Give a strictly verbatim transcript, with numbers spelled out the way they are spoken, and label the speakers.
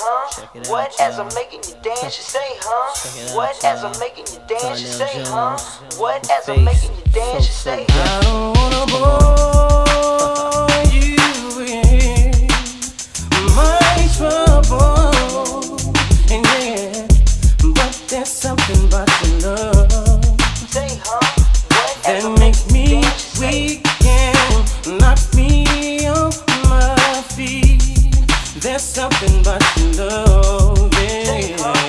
Speaker 1: huh? What as I'm making you dance, you say, huh? What as I'm making you dance, you say, huh? What as I'm making you dance, you say, huh?
Speaker 2: I don't wanna bore you with my trouble, and yeah, but there's something about your love
Speaker 1: Say, huh? What as
Speaker 2: that
Speaker 1: I'm
Speaker 2: makes
Speaker 1: making you
Speaker 2: me
Speaker 1: dance, you say,
Speaker 2: weak and knocks me off my feet. There's something about your love, yeah.